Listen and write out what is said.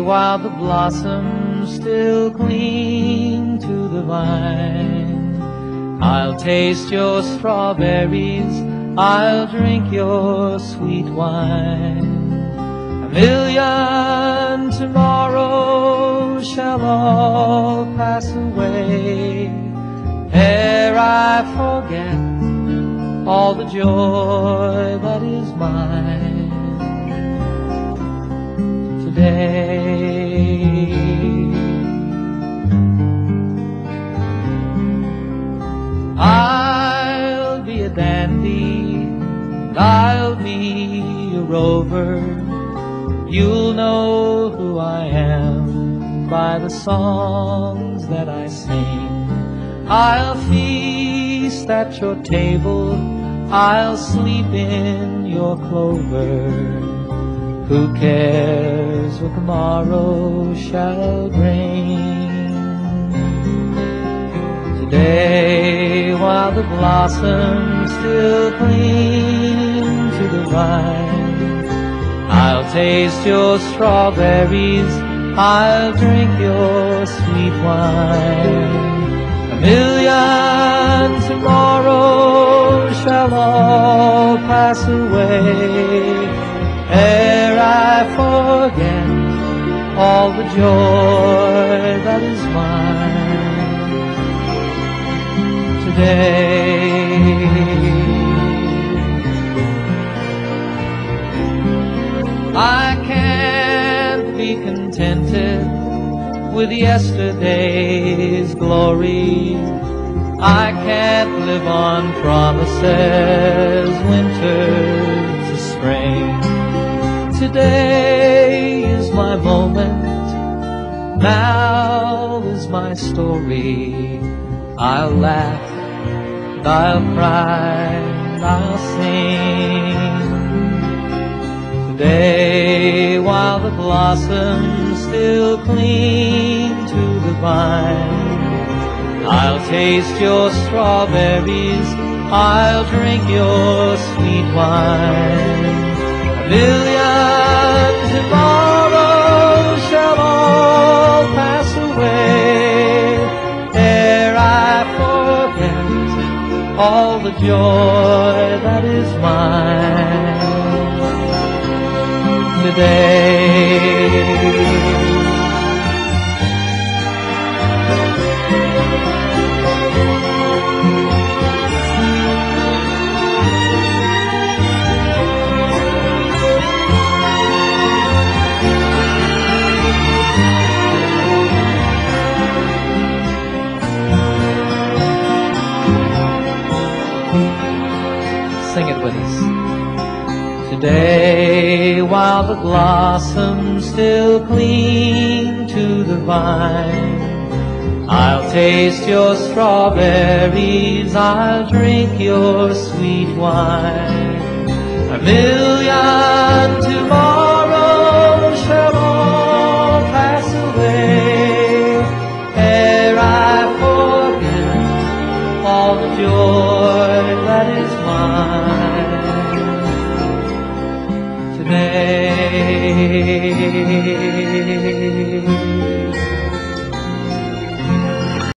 while the blossoms still cling to the vine. I'll taste your strawberries, I'll drink your sweet wine. A million tomorrows shall all pass away ere I forget all the joy that is mine today. I'll be a dandy and I'll be a rover. You'll know who I am by the songs that I sing. I'll feast at your table, I'll sleep in your clover. Who cares what tomorrow shall bring? Today, while the blossoms still cling to the vine, I'll taste your strawberries, I'll drink your sweet wine. A million tomorrows shall all pass away ere I forget all the joy that is mine today. I can't be contented with yesterday's glory. I can't live on promises, winter to spring. Today is my moment, now is my story. I'll laugh, and I'll cry, and I'll sing. Today, while the blossoms still cling to the vine, I'll taste your strawberries, I'll drink your sweet wine. A million tomorrows shall all pass away ere I forget all the joy that is mine today. Sing it with us. Today, while the blossoms still cling to the vine, I'll taste your strawberries, I'll drink your sweet wine. A million tomorrows shall all pass away ere I forget all the joy that is mine today.